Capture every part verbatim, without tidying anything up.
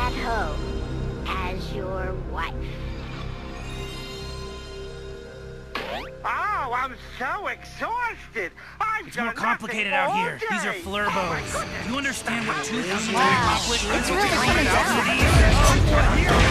at home as your wife. Oh, I'm so exhausted. I've It's more done complicated nothing out all here. These are day. flurbos. Do you understand what two thousand Wow. accomplish? It's That's what really they coming out down.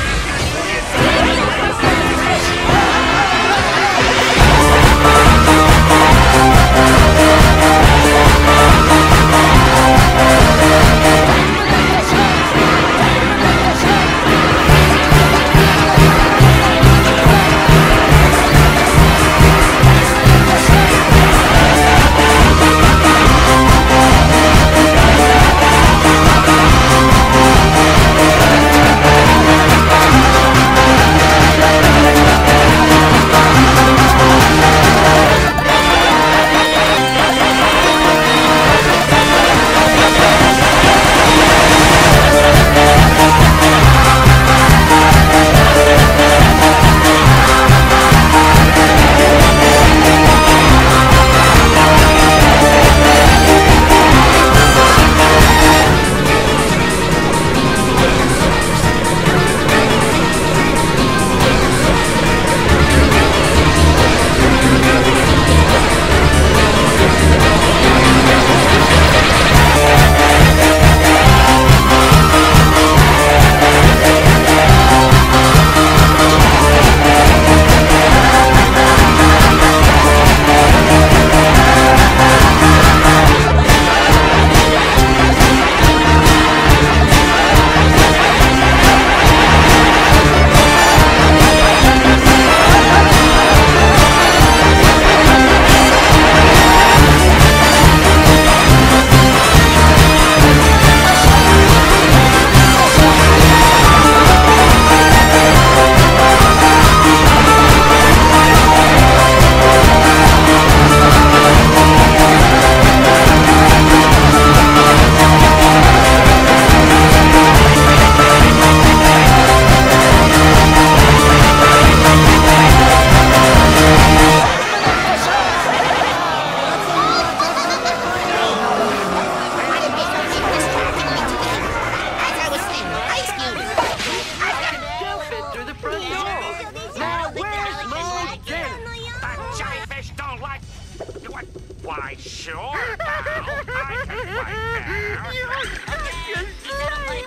Why, sure, pal. I can fight Okay, he's gonna play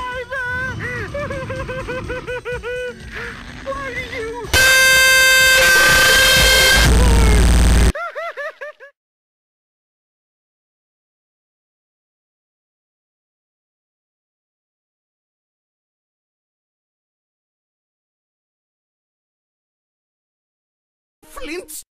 better. Why do you... Flint